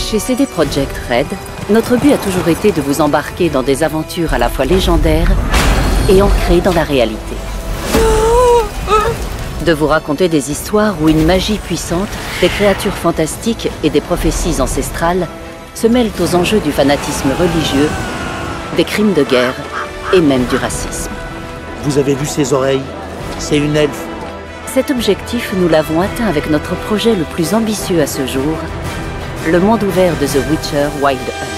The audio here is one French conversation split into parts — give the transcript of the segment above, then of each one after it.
Chez CD Projekt Red, notre but a toujours été de vous embarquer dans des aventures à la fois légendaires et ancrées dans la réalité. De vous raconter des histoires où une magie puissante, des créatures fantastiques et des prophéties ancestrales se mêlent aux enjeux du fanatisme religieux, des crimes de guerre et même du racisme. Vous avez vu ses oreilles? C'est une elfe. Cet objectif, nous l'avons atteint avec notre projet le plus ambitieux à ce jour, le monde ouvert de The Witcher Wild Hunt.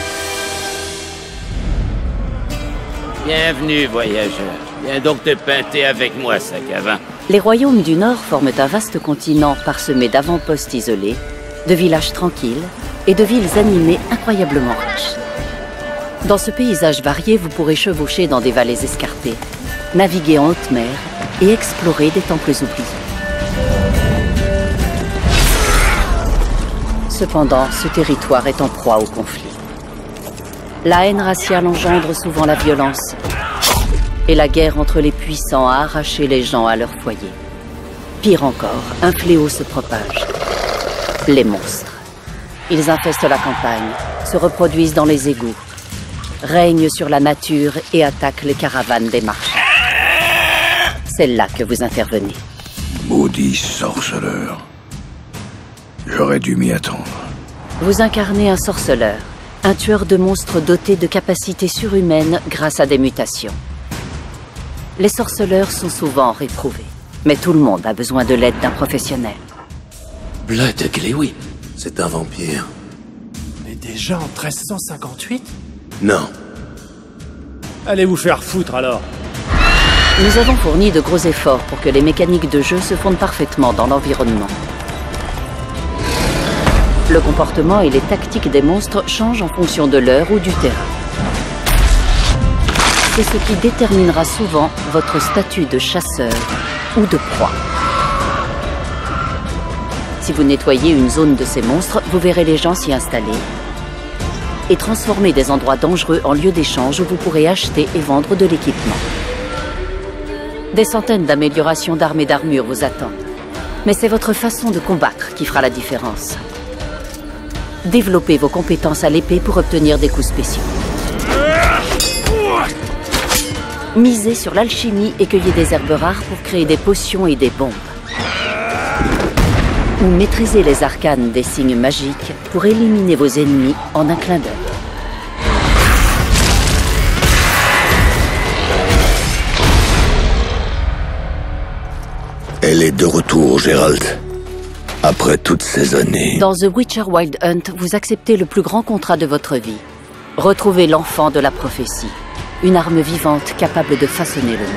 Bienvenue, voyageur. Viens donc te pâter avec moi, sac à vin. Les royaumes du Nord forment un vaste continent parsemé d'avant-postes isolés, de villages tranquilles et de villes animées incroyablement riches. Dans ce paysage varié, vous pourrez chevaucher dans des vallées escarpées, naviguer en haute mer et explorer des temples oubliés. Cependant, ce territoire est en proie au conflit. La haine raciale engendre souvent la violence, et la guerre entre les puissants a arraché les gens à leur foyer. Pire encore, un fléau se propage. Les monstres. Ils infestent la campagne, se reproduisent dans les égouts, règnent sur la nature et attaquent les caravanes des marchands. C'est là que vous intervenez. Maudit sorceleur. J'aurais dû m'y attendre. Vous incarnez un sorceleur, un tueur de monstres doté de capacités surhumaines grâce à des mutations. Les sorceleurs sont souvent réprouvés, mais tout le monde a besoin de l'aide d'un professionnel. Blood Glewin, c'est un vampire. Mais déjà en 1358? Non. Allez vous faire foutre alors. Nous avons fourni de gros efforts pour que les mécaniques de jeu se fondent parfaitement dans l'environnement. Le comportement et les tactiques des monstres changent en fonction de l'heure ou du terrain. C'est ce qui déterminera souvent votre statut de chasseur ou de proie. Si vous nettoyez une zone de ces monstres, vous verrez les gens s'y installer et transformer des endroits dangereux en lieux d'échange où vous pourrez acheter et vendre de l'équipement. Des centaines d'améliorations d'armes et d'armures vous attendent. Mais c'est votre façon de combattre qui fera la différence. Développez vos compétences à l'épée pour obtenir des coups spéciaux. Misez sur l'alchimie et cueillez des herbes rares pour créer des potions et des bombes. Ou maîtrisez les arcanes des signes magiques pour éliminer vos ennemis en un clin d'œil. Elle est de retour, Geralt. Après toutes ces années... Dans The Witcher Wild Hunt, vous acceptez le plus grand contrat de votre vie. Retrouvez l'enfant de la prophétie. Une arme vivante capable de façonner le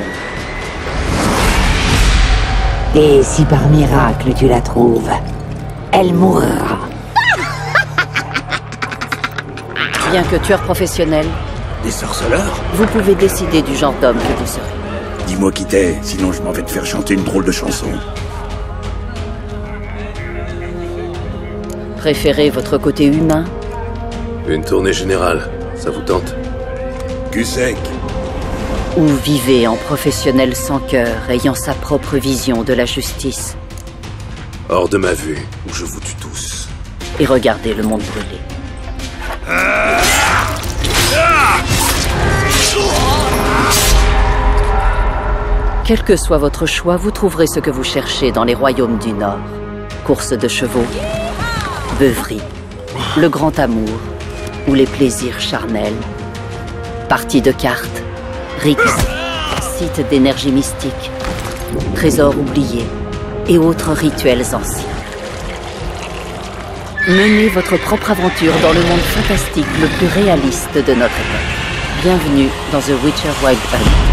monde. Et si par miracle tu la trouves, elle mourra. Bien que tueur professionnel, Des sorceleurs? vous pouvez décider du genre d'homme que vous serez. Dis-moi qui t'es, sinon je m'en vais te faire chanter une drôle de chanson. Préférez votre côté humain Une tournée générale, ça vous tente? Cul sec. ou vivez en professionnel sans cœur ayant sa propre vision de la justice Hors de ma vue, ou je vous tue tous. et regardez le monde brûler. Quel que soit votre choix, vous trouverez ce que vous cherchez dans les royaumes du Nord. Courses de chevaux, beuverie, le grand amour ou les plaisirs charnels. Parties de cartes, rixes, sites d'énergie mystique, trésors oubliés et autres rituels anciens. Menez votre propre aventure dans le monde fantastique le plus réaliste de notre époque. Bienvenue dans The Witcher Wild Hunt.